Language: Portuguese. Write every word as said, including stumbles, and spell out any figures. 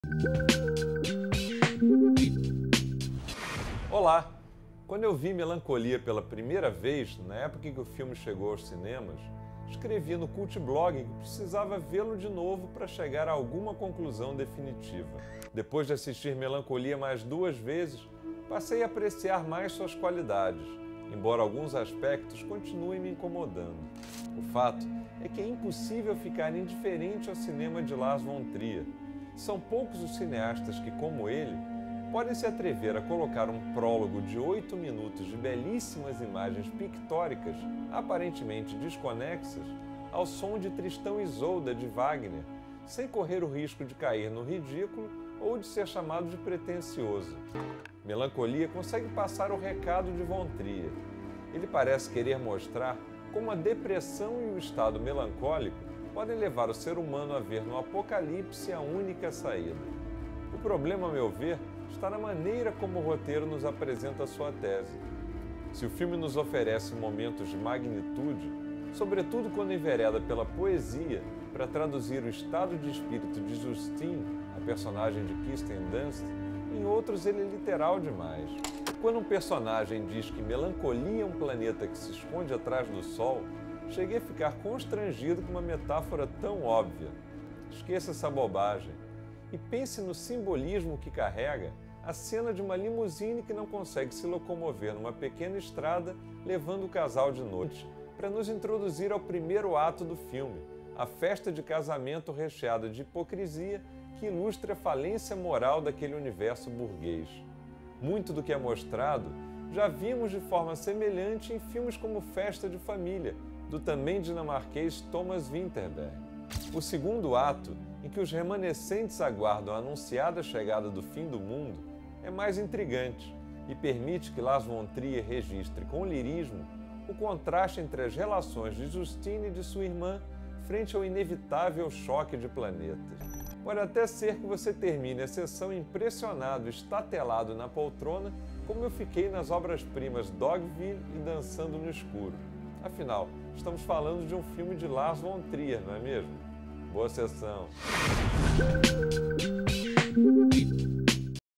Olá! Quando eu vi Melancolia pela primeira vez, na época em que o filme chegou aos cinemas, escrevi no Cult Blog que precisava vê-lo de novo para chegar a alguma conclusão definitiva. Depois de assistir Melancolia mais duas vezes, passei a apreciar mais suas qualidades, embora alguns aspectos continuem me incomodando. O fato é que é impossível ficar indiferente ao cinema de Lars von Trier. São poucos os cineastas que, como ele, podem se atrever a colocar um prólogo de oito minutos de belíssimas imagens pictóricas, aparentemente desconexas, ao som de Tristão e Isolda de Wagner, sem correr o risco de cair no ridículo ou de ser chamado de pretensioso. Melancolia consegue passar o recado de von Trier. Ele parece querer mostrar como a depressão e o estado melancólico podem levar o ser humano a ver no apocalipse a única saída. O problema, a meu ver, está na maneira como o roteiro nos apresenta a sua tese. Se o filme nos oferece momentos de magnitude, sobretudo quando envereda pela poesia para traduzir o estado de espírito de Justine, a personagem de Kirsten Dunst, em outros ele é literal demais. Quando um personagem diz que Melancolia é um planeta que se esconde atrás do Sol, cheguei a ficar constrangido com uma metáfora tão óbvia. Esqueça essa bobagem e pense no simbolismo que carrega a cena de uma limusine que não consegue se locomover numa pequena estrada levando o casal de noite, para nos introduzir ao primeiro ato do filme, a festa de casamento recheada de hipocrisia que ilustra a falência moral daquele universo burguês. Muito do que é mostrado já vimos de forma semelhante em filmes como Festa de Família, do também dinamarquês Thomas Vinterberg. O segundo ato, em que os remanescentes aguardam a anunciada chegada do fim do mundo, é mais intrigante e permite que Lars von Trier registre com lirismo o contraste entre as relações de Justine e de sua irmã frente ao inevitável choque de planetas. Pode até ser que você termine a sessão impressionado, estatelado na poltrona, como eu fiquei nas obras-primas Dogville e Dançando no Escuro. Afinal, estamos falando de um filme de Lars von Trier, não é mesmo? Boa sessão!